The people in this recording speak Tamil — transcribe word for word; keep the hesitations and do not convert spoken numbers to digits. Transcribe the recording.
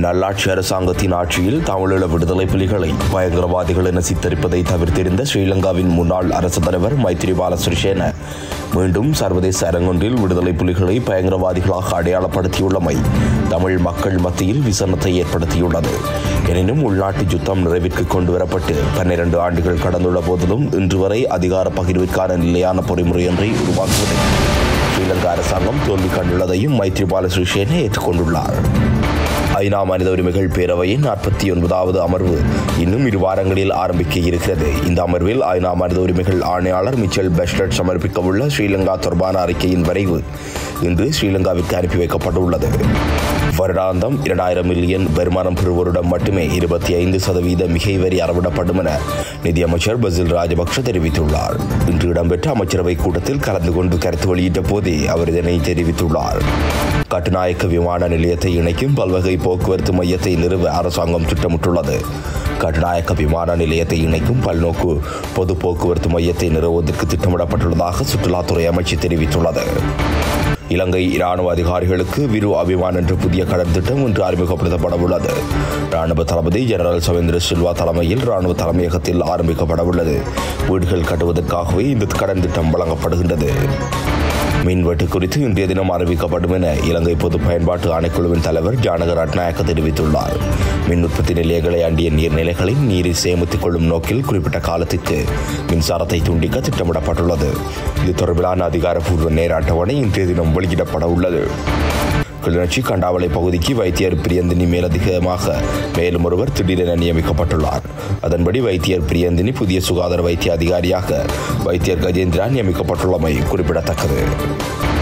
நல்லாட்சி அரசாங்கத்தின் ஆட்சியில் தமிழீழ விடுதலை புலிகளை பயங்கரவாதிகள் என சித்தரிப்பதை தவிர்த்திருந்த ஸ்ரீலங்காவின் முன்னாள் அரசு தலைவர் மைத்ரிபால சிறிசேன மீண்டும் சர்வதேச அரங்கொன்றில் விடுதலை புலிகளை பயங்கரவாதிகளாக அடையாளப்படுத்தியுள்ளமை தமிழ் மக்கள் மத்தியில் விசனத்தை ஏற்படுத்தியுள்ளது. எனினும் உள்நாட்டு யுத்தம் நிறைவிற்கு கொண்டுவரப்பட்டு பன்னிரண்டு ஆண்டுகள் கடந்துள்ள போதிலும் இன்று வரை அதிகார பகிர்விற்கான நிலையான பொறிமுறையொன்றை உருவாக்குவதில் ஸ்ரீலங்கா அரசாங்கம் தோல்வி கண்டுள்ளதையும் மைத்ரிபால சிறிசேன ஏற்றுக்கொண்டுள்ளார். ஐநா மனித உரிமைகள் பேரவையின் நாற்பத்தி ஒன்பதாவது அமர்வு இன்னும் இரு வாரங்களில் ஆரம்பிக்க இருக்கிறது. இந்த அமர்வில் ஐநா மனித உரிமைகள் ஆணையாளர் மிச்சல் பெஸ்லட் சமர்ப்பிக்கவுள்ள ஸ்ரீலங்கா தொடர்பான அறிக்கையின் வரைவு இன்று ஸ்ரீலங்காவிற்கு அனுப்பி வைக்கப்பட்டுள்ளது. வருடாந்தம் இரண்டாயிரம் மில்லியன் வருமானம் பெறுவோரிடம் மட்டுமே இருபத்தி ஐந்து சதவீத மிகை வரி அறவிடப்படும் என நிதியமைச்சர் பசில் ராஜபக்ஷ தெரிவித்துள்ளார். இன்று இடம்பெற்ற அமைச்சரவை கூட்டத்தில் கலந்து கொண்டு கருத்து வெளியிட்ட போதே அவர் இதனை தெரிவித்துள்ளார். கட்டுநாயக்க விமான நிலையத்தை இணைக்கும் பல்வகை போக்குவரத்து மையத்தை நிறுவ அரசாங்கம் திட்டமிட்டுள்ளது. கட்டுநாயக்க விமான நிலையத்தை இணைக்கும் பல்நோக்கு பொது போக்குவரத்து மையத்தை நிறுவுவதற்கு திட்டமிடப்பட்டுள்ளதாக சுற்றுலாத்துறை அமைச்சு தெரிவித்துள்ளது. இலங்கை இராணுவ அதிகாரிகளுக்கு விரு அபிமான் என்ற புதிய கடன் திட்டம் இன்று அறிமுகப்படுத்தப்பட உள்ளது. ராணுவ தளபதி ஜெனரல் சவேந்திர சில்வா தலைமையில் ராணுவ தலைமையகத்தில் ஆரம்பிக்கப்பட உள்ளது. வீடுகள் கட்டுவதற்காகவே இந்த கடன் திட்டம் வழங்கப்படுகின்றது. மின்வெட்டு குறித்து இன்றைய தினம் அறிவிக்கப்படும் என இலங்கை பொது பயன்பாட்டு ஆணைக்குழுவின் தலைவர் ஜானக ரட்நாயக்க தெரிவித்துள்ளார். மின் உற்பத்தி நிலையங்களை அண்டிய நீர்நிலைகளில் நீரை சேமித்துக் கொள்ளும் நோக்கில் குறிப்பிட்ட காலத்திற்கு மின்சாரத்தை துண்டிக்க திட்டமிடப்பட்டுள்ளது. இது தொடர்பிலான அதிகாரப்பூர்வ நேர அட்டவணை இன்றைய தினம் வெளியிடப்பட உள்ளது. கிளிநொச்சி கண்டாவளை பகுதிக்கு வைத்தியர் பிரியந்தினி மேலதிகமாக மேலும் ஒருவர் திடீரென நியமிக்கப்பட்டுள்ளார். அதன்படி வைத்தியர் பிரியந்தினி புதிய சுகாதார வைத்திய அதிகாரியாக வைத்தியர் கஜேந்திரா நியமிக்கப்பட்டுள்ளமை குறிப்பிடத்தக்கது.